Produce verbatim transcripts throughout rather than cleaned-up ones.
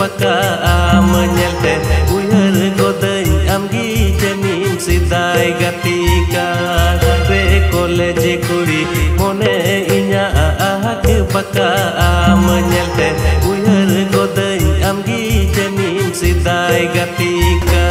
baka menyelte uyar godeng amgi janin sidai gatika re college kuri mone inya ahak baka menyelte uyar godeng amgi janin sidai gatika.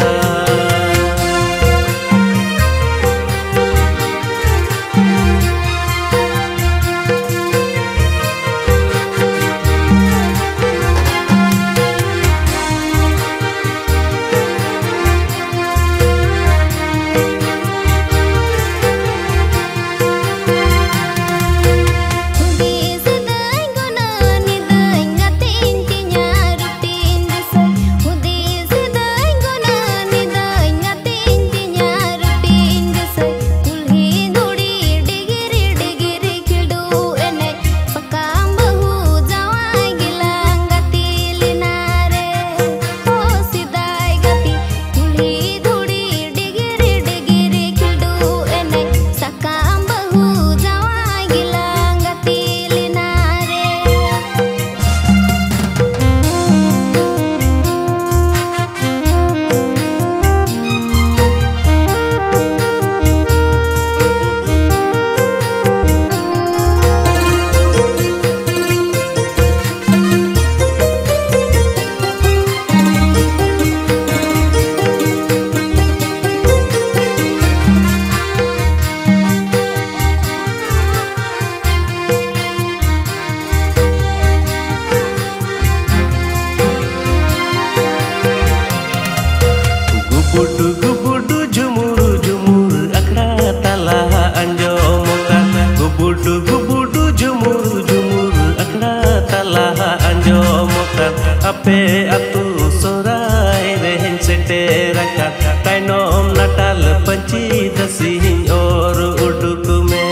Gubudu gubudu jumur jumur akra tala anjomokan gubudu gubudu jumur jumur akra tala anjomokan ape atu sorai rehen seterakan kainom natal panci dasih or uduk me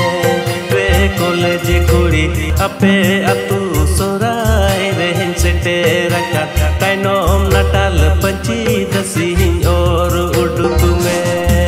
re college kuri ape atu sorai rehen seterakan kainom natal panci dasih और उड़ुक में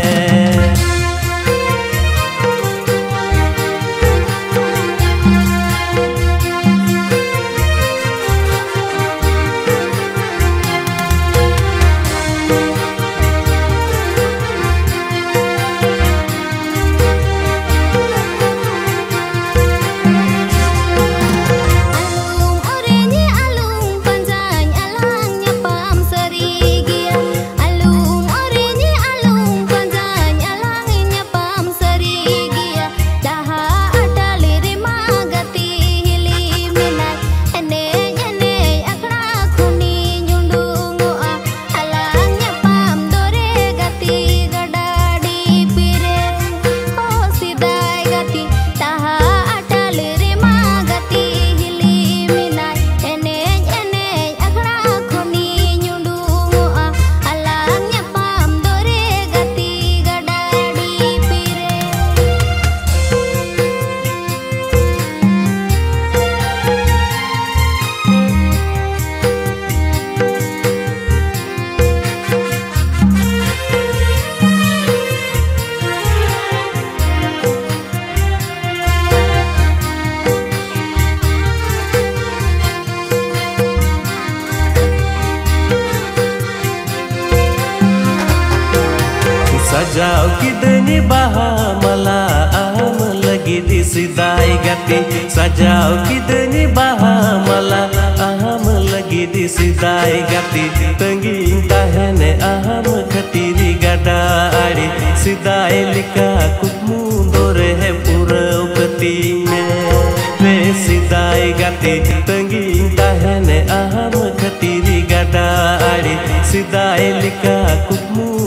Sajau kideni baha mala am lagi di sidai gati sajau kideni baha mala am lagi di sidai gati tengging tahene am khatiri gada adi sidai lika kukmu dore he purau peti me re sidai gati tengging tahene am khatiri gada adi sidai lika kukmu